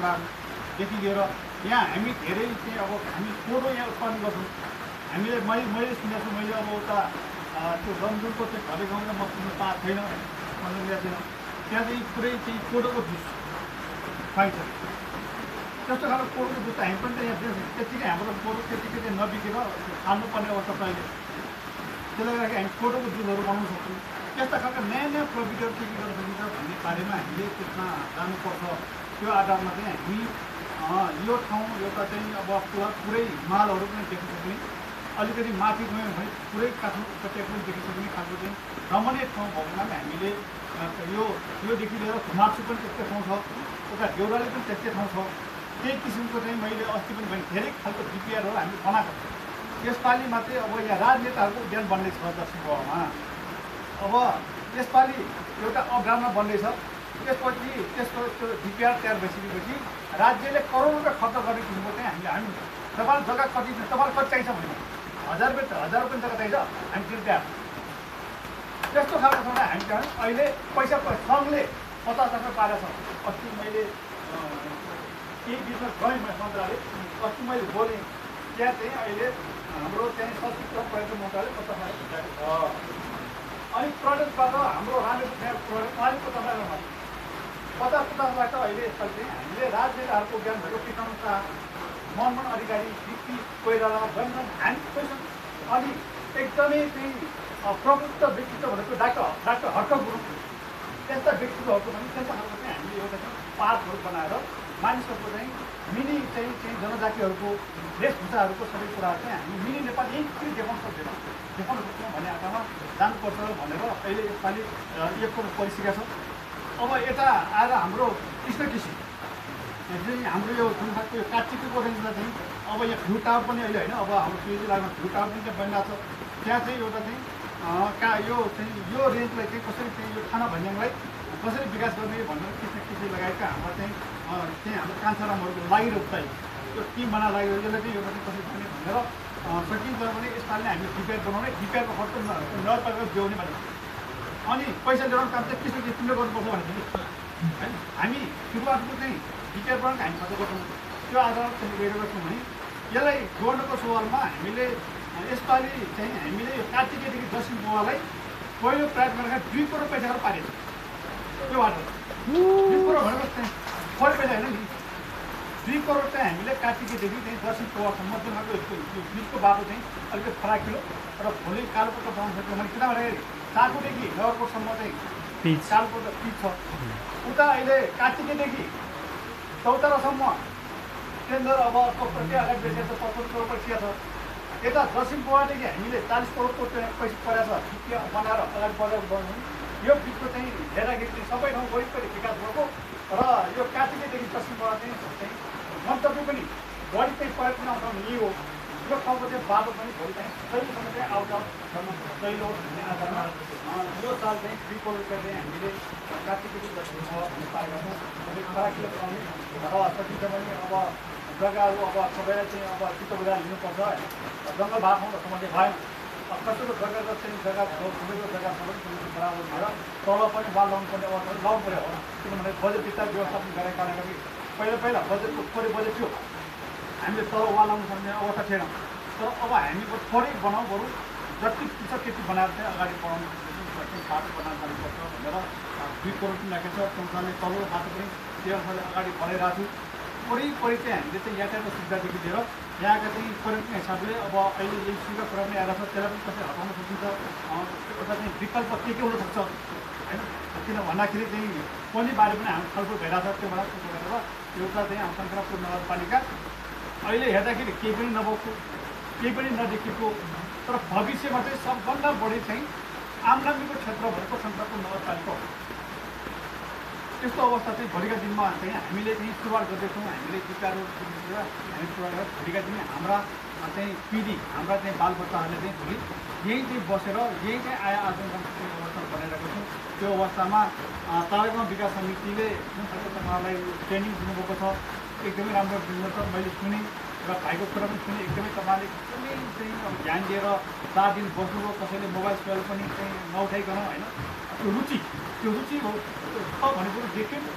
कुराहरूदेखि लिएर यहाँ हामी धेरै चाहिँ अब हामी कोदो यहाँ उत्पादन गर्छौँ। हामीले मैले सुनेको छु, मैले अब उता त्यो रमजुनको चाहिँ घरे गाउँमा म सुन्नु पाएको छैन, ल्याएको छैन। त्यहाँ चाहिँ पुरै चाहिँ कोदोको जुस पाइन्छ। त्यस्तो खालको कोदोको जुस हामी पनि त यहाँ त्यत्तिकै हाम्रो कोदो त्यत्तिकै चाहिँ नबिकेर खानुपर्ने अवस्था छ अहिले। त्यसले गर्दाखेरि हामी कोदोको जुसहरू बनाउन सक्छौँ। त्यस्ता खालका नयाँ नयाँ प्रविधिहरू के गर्न सकिन्छ भन्ने बारेमा हामीले त्यसमा जानुपर्छ। त्यो आधारमा चाहिँ हामी यो ठाउँ एउटा चाहिँ अब पुरै हिमालहरू पनि देख्न सक्ने, अलिकति माथि गयौँ भने पुरै काठमाडौँ उपत्यका पनि देखिन सक्ने खालको चाहिँ रमणीय ठाउँ भएको हुनाले हामीले योदेखि लिएर घुमार्सु पनि त्यस्तै ठाउँ छ, उता देउराली पनि त्यस्तै ठाउँ छ। त्यही किसिमको चाहिँ मैले अस्ति पनि भने धेरै खालको डिपिआरहरू हामी बनाएको छौँ। यसपालि मात्रै अब यहाँ राजनेताहरूको उद्यान बन्दैछ दक्षिण गोवामा। अब यसपालि एउटा अग्राममा बन्दैछ। त्यसपछि त्यसको त्यो डिपिआर तयार भइसकेपछि राज्यले करोडौँ रुपियाँ खर्च गर्ने किसिमको चाहिँ हामी तपाईँलाई जग्गा तपाईँलाई कति चाहिन्छ भने 1000 रुपियाँ जग्गा चाहिन्छ, हामी तिर्न तयार। त्यस्तो खालको छ भने हामी चाहिँ अहिले पैसा सङ्घले 50 लाख पारेको छ। अस्ति मैले केही बिचमा गएँ मन्त्रालय, अस्ति मैले बोलेँ त्यहाँ चाहिँ अहिले हाम्रो चाहिँ संस्कृति र पर्यटन मन्त्रालय 50 लाख बुझाएको छ। अनि प्रदेशबाट हाम्रो रामेको प्रोजेक्ट अलिक 50 लाख 50 लाख अहिले यसपालि चाहिँ हामीले राजनेताहरूको ज्ञान भएको किसाउन शाह, मनमोहन अधिकारी, बिपी कोइराला, जन्म हामी पैसा अनि एकदमै चाहिँ प्रबुद्ध व्यक्तित्व भनेको डाक्टर हर्क गुरुङ, त्यस्ता व्यक्तित्वहरूको पनि त्यस्ता खालको चाहिँ हामीले एउटा चाहिँ पार्कहरू बनाएर मानिसहरूको चाहिँ मिनी चाहिँ जनजातिहरूको वेशभूषाहरूको सबै कुराहरू चाहिँ हामी मिनी नेपाल एकचोटि देखाउन सक्छौँ भन्ने आधारमा जानुपर्छ भनेर अहिले यसपालि एकको परिसकेका छ। अब यता आएर हाम्रो कृष्ण कृषि हाम्रो यो जुन खालको यो कार्तिकको रेन्जमा चाहिँ अब यहाँ भ्यू टावर पनि अहिले होइन, अब हाम्रो पिएचडी लागेको भ्यू टावर पनि त्यहाँ बनिरहेको छ। त्यहाँ चाहिँ एउटा चाहिँ यो रेन्जलाई चाहिँ कसरी चाहिँ यो खाना भन्ज्याङलाई कसरी विकास गर्ने भनेर कृष्ण कृषि लगायतका हाम्रा चाहिँ हाम्रो कान्छारामहरूको लागिरहेको चाहिँ यो टिम बनाएर लाग्यो, यसलाई चाहिँ एउटा चाहिँ कसरी गर्ने भनेर सकिन्छ भने यसपालि हामीले डिपिआर बनाउने, डिपिआरको खर्च नगरपालिका जोड्ने भने अनि पैसा ल्याउने काम चाहिँ कृष्ण कृषिले गर्नुपर्छ भनेपछि होइन हामी सुरुवातको चाहिँ डिपिआर बनाउनु हामी खर्च गर्छौँ। त्यो आधारमा चाहिँ गरेको छौँ भने यसलाई जोड्नको सवालमा हामीले यसपालि चाहिँ हामीले यो कार्तिकदेखि दक्षिण गोवालाई पहिलो प्रयास गरेर 2 करोड पैसाहरू पारेको छ। त्यो बाटो 2 करोड भनेको चाहिँ थोरै पैसा होइन नि, 2 करोड चाहिँ हामीले कार्तिकदेखि चाहिँ दक्षिण गोवासम्म जुन खालको यो बिचको बाटो चाहिँ अलिकति फराकिलो र भोलि कालोपत्र बनाउन सक्यो भने किन भन्दाखेरि साकुदेखि नगरकोटसम्म चाहिँ कालोपत्र पिच छ। उता अहिले कार्तिकदेखि चौतारासम्म टेन्डर अब प्रत्येक अगाडि बेचेको 75 करोड पैसा छ। यता दक्षिण गोवादेखि हामीले 40 करोडको पैसा परेको छ बनाएर अगाडि बढेर बनाउनु। यो बिचको चाहिँ हेर्दाखेरि चाहिँ सबै ठाउँ वरिपरि विकास भएको र यो कार्तिकदेखि दक्षिण गोवा चाहिँ मन्तव्य पनि बढी चाहिँ पर्यटन आउँछ यही हो। यो ठाउँको चाहिँ बाटो पनि भोलि चाहिँ सहिलेसम्म चाहिँ आउट गर्न सहिलो भन्ने आधारमा यो साल चाहिँ 2 करोड रुपियाँ चाहिँ हामीले कार्तिकदेखि दक्षिण गोवा भन्ने पाएका छौँ। फराकिलो बनाउने र सकिन्छ भने अब जग्गाहरू अब सबैलाई चाहिँ अब चित्त बुझाएर लिनुपर्छ होइन, जङ्गल भएको ठाउँमा भएन। कतिको जग्गा चाहिँ जग्गा ठुलो जग्गा सबै बराबर भएर तल पनि वाल लाउनु पर्ने अवस्था लाउनु पऱ्यो होला, किनभने बजेट विस्तार व्यवस्थापन गरेको कारणले पहिला बजेटको थोरै बजेट थियो, हामीले तल वाल लाउनु सक्ने अवस्था थिएन। तर अब हामी थोरै बनाउँ बरु जति पुग्छ त्यति बनाएर चाहिँ अगाडि बढाउनु बाटो बनाएर जानुपर्छ भनेर 2 करोड पनि राखेको छ। सँगसँगै तल्लो बाटो पनि त्यो अनुसारले अगाडि बढाइरहेको छु। वरिपरि चाहिँ हामीले चाहिँ यातायातको सुविधादेखि लिएर यहाँका चाहिँ पर्यटन हिसाबले अब अहिले यही सुविधा कुरा पनि आएर छ, त्यसलाई पनि कसरी हटाउन सकिन्छ, एउटा चाहिँ विकल्प के हुनसक्छ होइन। किन भन्दाखेरि चाहिँ पनि बारे पनि हाम्रो छलफल भइरहेको छ। त्योबाट गरेर एउटा चाहिँ हाम्रो शङ्करापुर नगरपालिका अहिले हेर्दाखेरि केही पनि नभएको, केही पनि नदेखिएको, तर भविष्यमा चाहिँ सबभन्दा बढी चाहिँ आमदामीको क्षेत्र भएको शङ्करापुर नगरपालिका हो। त्यस्तो अवस्था चाहिँ भोलिका दिनमा चाहिँ हामीले चाहिँ सुरुवात गर्दैछौँ। हामीले टिकाहरू हामी सुरुवात गरेर भोलिका दिन हाम्रा चाहिँ पिँढी हाम्रा चाहिँ बालबच्चाहरूले चाहिँ भोलि यहीँ चाहिँ बसेर यहीँ चाहिँ आर्जन गर्ने अवस्था बनाइरहेको छौँ। त्यो अवस्थामा तारागाउँ विकास समितिले जुन खालको तपाईँहरूलाई ट्रेनिङ दिनुभएको छ एकदमै राम्रो दिनुभएको छ। मैले सुनेँ र भाइको कुरा पनि सुनेँ, एकदमै तपाईँले एकदमै चाहिँ अब ध्यान दिएर 4 दिन बस्नुभयो, कसैले मोबाइल सोबाइल पनि चाहिँ नउठाइकन होइन। त्यो रुचि हो छ भन्ने कुरो देख्यौँ।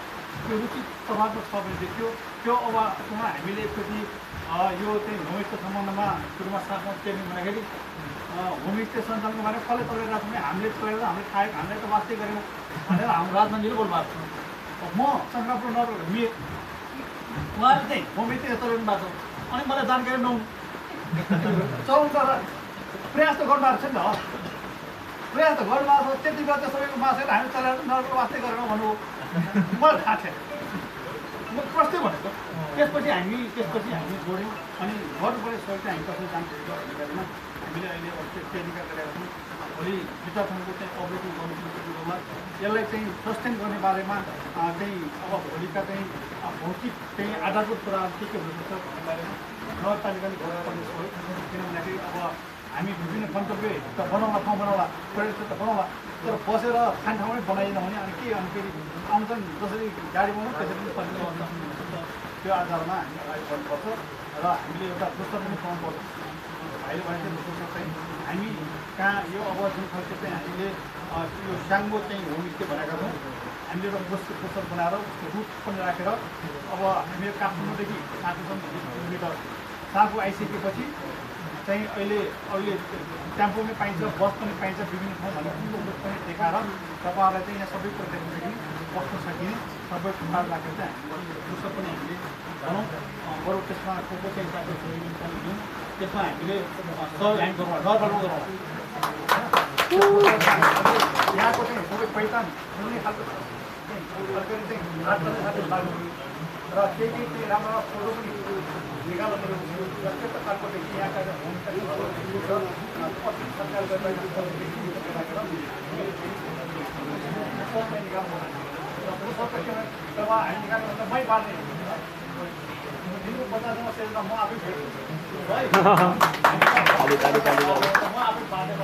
त्यो रुचि सकारात्मक छ भने देखियो त्यो अब हामीले एकचोटि यो चाहिँ होमस्टे सम्बन्धमा सुरुमा साथमा ट्रेनिङ भन्दाखेरि होमस्टे सञ्चालनको बारे कसले चलाइरहेको छ भने हामीले चलाएर हामीले खाएको हामीलाई त वास्तै गरेन भनेर हाम्रो राजनीतिले बोल्नुभएको छ। म शङ्करपुर नगर उहाँले चाहिँ होमस्टे चलाउनु भएको छ अनि मलाई जानकारी नहुनु चलाउनु त प्रयास त गर्नुभएको छ नि त प्रयास त गर्नुभएको छ त्यति बेला त सबैको मासेर हामी चलाएर नगरको वास्तै गरेर भन्नु मलाई थाहा थिएन म प्रस्तै भनेको त्यसपछि हामी जोड्यौँ अनि गर्नुपर्ने सहयोग चाहिँ हामी कसरी जान्छ भन्ने हामीले अहिले ट्रेनिङ गरेका छौँ। भोलि विचारसँगको चाहिँ अपरेटिङ कमिटीमा यसलाई चाहिँ सस्टेन गर्ने बारेमा चाहिँ अब भोलिका चाहिँ भौतिक चाहिँ आधारभूत कुराहरू के हुनुपर्छ भन्ने बारेमा नगरपालिकाले गर्नुपर्ने सहयोग किन भन्दाखेरि अब हामी विभिन्न गन्तव्य त बनाउला ठाउँ बनाउला पर्यटक त बनाउला तर बसेर खाने ठाउँमै बनाइएन भने अनि के अनि फेरि आउँछन् जसरी गाडी बनाउँ त्यसरी पनि त्यो आधारमा हामी अगाडि बढ्नुपर्छ र हामीले एउटा पुस्तक पनि पाउनुपर्छ। भाइले भनेको पुस्तक चाहिँ हामी कहाँ यो अब जुन खालको चाहिँ हामीले यो साङ्गो चाहिँ होमस्टे बनाएका छौँ हामीले एउटा पुस्तक बनाएर रुट पनि राखेर अब हामीले काठमाडौँदेखि साँचोसम्म 20 किलोमिटर साँचो आइसकेपछि चाहिँ अहिले टेम्पो पनि पाइन्छ बस पनि पाइन्छ विभिन्न ठाउँ भनेर रुट पनि देखाएर तपाईँहरूलाई चाहिँ यहाँ सबै कुरादेखि बस्न सकिने सबै कुराहरू राखेर चाहिँ हामीले पुस्तक पनि हामीले भनौँ बरु त्यसमा को चाहिँ पनि दिउँ त्यसमा हामीले सहयोग हामी गरौँ नगरपालिका गरौँ यहाँको चाहिँ सबै पहिचान हुने खालको चाहिँ लाग्नु र केही चाहिँ राम्रो फोटो पनि निकाल्नु पऱ्यो त्यस्तो खालको चाहिँ यहाँका होम सरकार जब हामी निकाल्नु भने मै बाँड्ने दिनको 50 सेलमा म आफै भेट्छु है म आफै बाँड्ने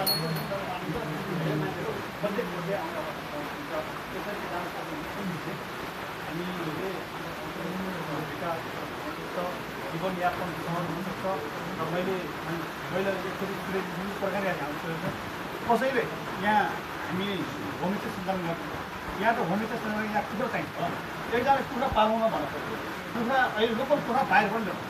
प्रत्येक भोलि आउँदा त्यसरी जान सक्नुहुन्छ हामीले जीवनयापन सहज हुनसक्छ र मैले एकचोटि जुन प्रकारले हामी कसैले यहाँ हामी होमस्टे सञ्चालन गर्छौँ यहाँ त होमस्टे सञ्चालन यहाँ कुखुरा चाहिन्छ एकजना कुखुरा पाल्नु भन्नु कुखुरा अहिले लोकल कुखुरा बाहिर पनि ल्याउँछ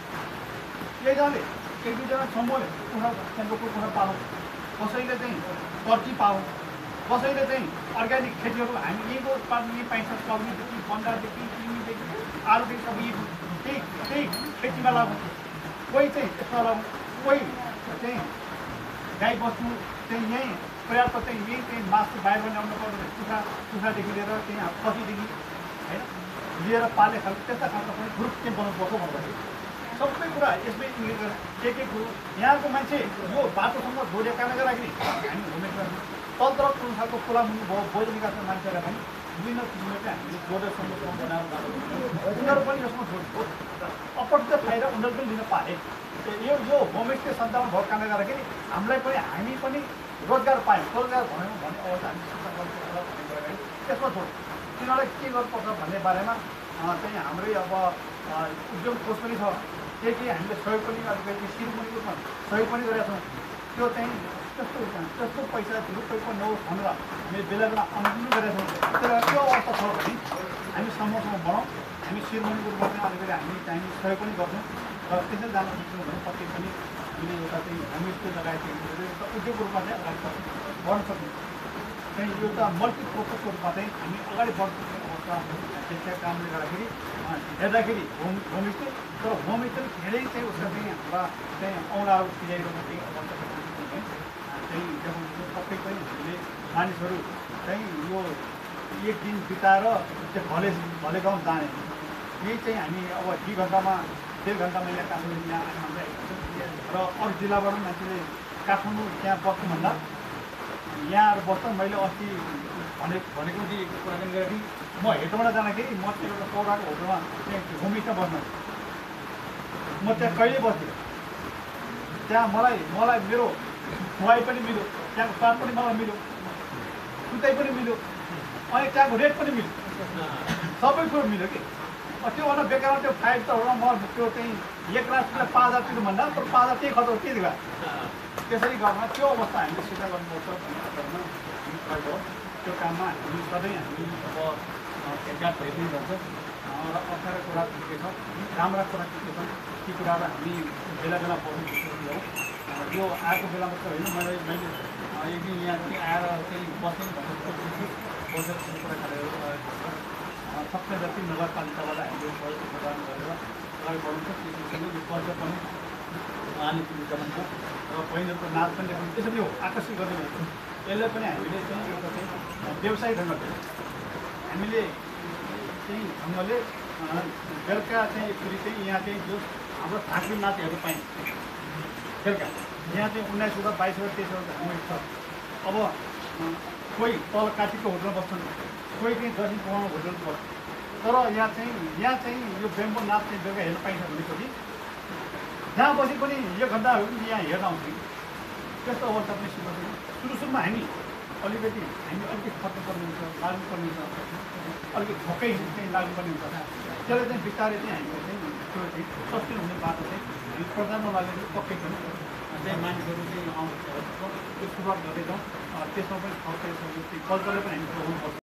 एकजनाले एक दुईजना समूहले लोकल कुखुरा पालौँ कसैले चाहिँ पर्ची पालौँ कसैले चाहिँ अर्ग्यानिक खेतीहरू हामी यहीँको उत्पादन यहीँ पाइन्छ सब्जीदेखि बन्दादेखि सिमीदेखि आलुदेखि सबै त्यही खेतीमा लगाउँ कोही चाहिँ त्यसमा लगाउँ कोही चाहिँ गाई बस्तु चाहिँ यहीँ पर्याप्त चाहिँ यही चाहिँ मासु बाहिर पनि ल्याउनु पर्ने कुखुरादेखि लिएर त्यहाँ खसीदेखि होइन लिएर पाल्ने खालको त्यस्ता खालको पनि ग्रुप चाहिँ बनाउनुपर्छ भन्दाखेरि सबै कुरा यसमै इङ्गित गरेर एक कुरो यहाँको मान्छे यो बाटोसम्म जोडिएकाले गर्दाखेरि हामी होमस्टे तन्त्र कुन खालको खोलामुनि भयो बोझ निकास्ने मान्छेहरूलाई पनि विभिन्न किसिमले चाहिँ हामीले जोडेसम्म बनाएर उनीहरू पनि यसमा जोड्छ अपर्ट फाइदा उनीहरू पनि लिन पाए यो होमस्टे सञ्चालन भएको कारणले गर्दाखेरि हामीलाई पनि हामी पनि रोजगार पायौँ रोजगार भयौँ भन्ने अवस्था हामी त्यसमा जोड्छ तिनीहरूलाई के गर्नुपर्छ भन्ने बारेमा चाहिँ हाम्रै अब उद्योग कोष पनि छ के हामीले सहयोग पनि अलिकति सिरुमुनिको रूपमा सहयोग पनि गरेका छौँ त्यो चाहिँ त्यस्तो पैसा रुपियाँ पनि नहोस् भनेर हामीले बेला बेला अनुमति गरेका छौँ तर त्यो अवस्था छ भने हामी समूहसँग बढौँ हामी सिरुमुनिको रूपमा चाहिँ अलिकति हामी चाहिँ सहयोग पनि गर्छौँ र त्यसरी जान सक्छौँ भने पक्कै पनि हामीले एउटा चाहिँ होमस्टे लगाएको एउटा उद्योगको रूपमा चाहिँ अगाडि बढ्न सक्छौँ चाहिँ एउटा मल्टिपर्पजको रूपमा चाहिँ हामी अगाडि बढ्नु अवस्था त्यसका कामले गर्दाखेरि हेर्दाखेरि होमस्टे तर होमस्टे धेरै चाहिँ उसका चाहिँ हाम्रा चाहिँ औँलाहरू फिजाइरहेको चाहिँ अवस्था चाहिँ देखाउनु सबै पनि हामीले मानिसहरू चाहिँ यो एक दिन बिताएर चाहिँ भले गाउँ जाने यही चाहिँ हामी अब 2 घन्टामा 1.5 घन्टामा यहाँ काठमाडौँ यहाँ आइमान्दै र अरू जिल्लाबाट मान्छेले काठमाडौँ त्यहाँ बस्नुभन्दा यहाँहरू बस्छ मैले अस्ति भनेको चाहिँ कुराकानी गरेँ म हेटोबाट जाँदाखेरि म त्यो एउटा पौराको होटलमा त्यहाँ होमस्टे बस्न म त्यहाँ कहिले बस्थेँ त्यहाँ मलाई मेरो खुवाई पनि मिल्यो त्यहाँको स्वाद पनि मलाई मिल्यो सुताइ पनि मिल्यो अनि त्यहाँको रेट पनि मिल्यो सबै कुरो मिल्यो कि त्योभन्दा बेकारमा त्यो 5 स्टारमा म त्यो चाहिँ 1 लाख 5,000 तिर्नुभन्दा तर 5,000 त्यही खर्च के दिएको त्यसरी गर्न त्यो अवस्था हामीले सिधा गर्नुपर्छ भन्ने अर्थमा त्यो काममा हामी सधैँ हामी अब भेटघाट भइ पनि रहन्छ र अप्ठ्यारो कुरा के छ राम्रा कुरा के छन् ती कुराहरू हामी बेला बेला पढ्नु सक्छौँ। यो आएको बेलामा त होइन मैले एक दिन यहाँ चाहिँ आएर चाहिँ बस्ने भनेर सोचेको बसेर कुरा गरेर सक्ने जति नगरपालिकाबाट हामीले सहयोग प्रदान गरेर अगाडि बढाउँछ त्यससँग यो कल्चर पनि उहाँले गराउँछ र बहिनीहरूको नाच पनि त्यसरी हो आकर्षित गर्ने भनेको यसलाई पनि हामीले चाहिँ एउटा चाहिँ व्यवसायिक ढङ्गले हामीले चाहिँ ढङ्गले बेलुका चाहिँ यसरी चाहिँ यहाँ चाहिँ जो हाम्रो झाँक्री नाच हेर्नु पाइन्छ बेलुका यहाँ चाहिँ 19वटा 22वटा 23वटा झाँक्री छ। अब कोही तल काठीको होटलमा बस्छन् कोही चाहिँ दक्षिण पहाडमा होटलमा बस्छ तर यहाँ चाहिँ यो बेम्बो नाच चाहिँ बेलुका हेर्न पाइन्छ भनेपछि जहाँ बसे पनि 1 घन्टाहरू पनि यहाँ हेर्न आउँछ। त्यस्तो अवस्था पनि सुरुमा हामी अलिकति खर्च पर्ने हुन्छ लाग्नुपर्ने हुन्छ अलिकति थोकै चाहिँ लाग्नुपर्ने हुन्छ त्यसलाई चाहिँ बिस्तारै चाहिँ हामीले चाहिँ त्यो चाहिँ सस्टेन हुने बाटो चाहिँ हामी प्रदानमा लागेर पक्कै पनि चाहिँ मानिसहरू चाहिँ आउँछ त्यो सुरुवात गर्दै जाउँ त्यसमा पनि कल्चरले पनि हामी जोड्नुपर्छ।